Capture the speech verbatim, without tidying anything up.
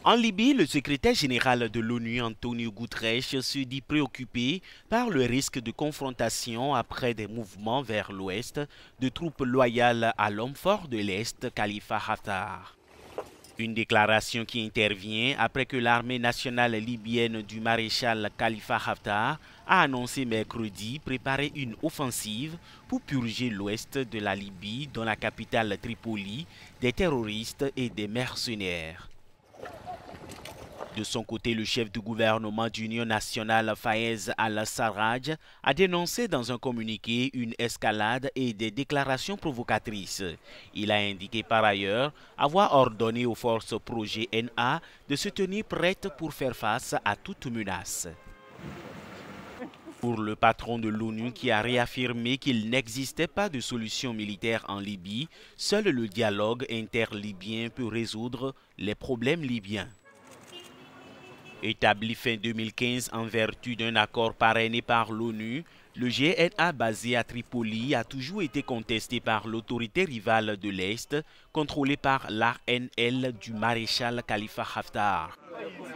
En Libye, le secrétaire général de l'ONU, Antonio Guterres, se dit préoccupé par le risque de confrontation après des mouvements vers l'ouest de troupes loyales à l'homme fort de l'Est, Khalifa Haftar. Une déclaration qui intervient après que l'armée nationale libyenne du maréchal Khalifa Haftar a annoncé mercredi préparer une offensive pour purger l'ouest de la Libye, dont la capitale Tripoli, des terroristes et des mercenaires. De son côté, le chef du gouvernement d'union nationale, Fayez al-Sarraj, a dénoncé dans un communiqué une escalade et des déclarations provocatrices. Il a indiqué par ailleurs avoir ordonné aux forces projet N A de se tenir prêtes pour faire face à toute menace. Pour le patron de l'ONU qui a réaffirmé qu'il n'existait pas de solution militaire en Libye, seul le dialogue interlibyen peut résoudre les problèmes libyens. Établi fin deux mille quinze en vertu d'un accord parrainé par l'ONU, le G N A basé à Tripoli a toujours été contesté par l'autorité rivale de l'Est, contrôlée par l'A N L du maréchal Khalifa Haftar.